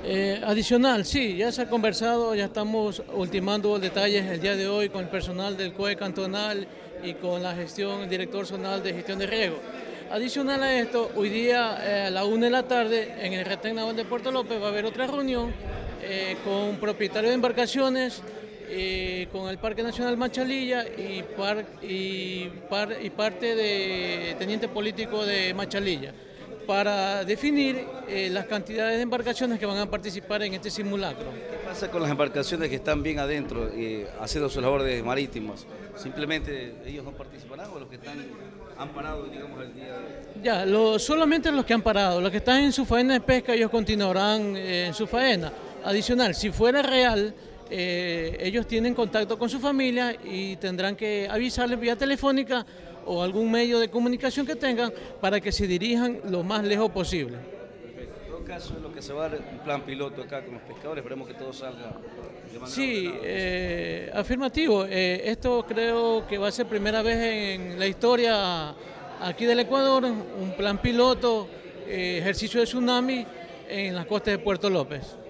Adicional, sí, ya se ha conversado, ya estamos ultimando detalles el día de hoy con el personal del COE cantonal y con la gestión, el director zonal de gestión de riego. Adicional a esto, hoy día a la 1 de la tarde en el retén naval de Puerto López va a haber otra reunión con propietarios de embarcaciones, con el Parque Nacional Machalilla y parte de teniente político de Machalilla, para definir las cantidades de embarcaciones que van a participar en este simulacro. ¿Qué pasa con las embarcaciones que están bien adentro haciendo sus labores marítimas? ¿Simplemente ellos no participarán o los que han parado, digamos, el día de hoy? Ya, solamente los que han parado, los que están en su faena de pesca, ellos continuarán en su faena. Adicional, si fuera real, ellos tienen contacto con su familia y tendrán que avisarles vía telefónica o algún medio de comunicación que tengan para que se dirijan lo más lejos posible. Perfecto. En todo caso, es lo que se va a dar un plan piloto acá con los pescadores, esperemos que todo salga de manera Sí, ordenada. afirmativo. Esto creo que va a ser primera vez en la historia aquí del Ecuador, un plan piloto, ejercicio de tsunami en las costas de Puerto López.